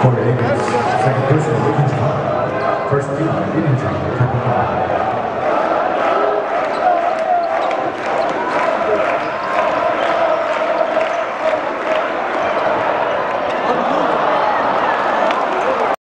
For the event's second person, 1인자. First team, 1인자.